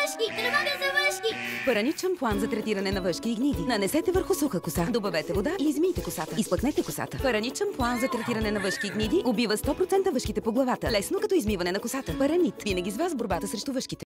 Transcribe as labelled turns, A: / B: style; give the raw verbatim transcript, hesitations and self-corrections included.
A: въшки! Тревога за въшки!
B: Паранит шампуан за третиране на въшки и гниди. Нанесете върху суха коса. Добавете вода и измийте косата. Изплъкнете косата. Паранит шампуан за третиране на въшки и гниди убива сто процента въшките по главата. Лесно като измиване на косата. Паранит. Винаги с вас в борбата срещу въшките.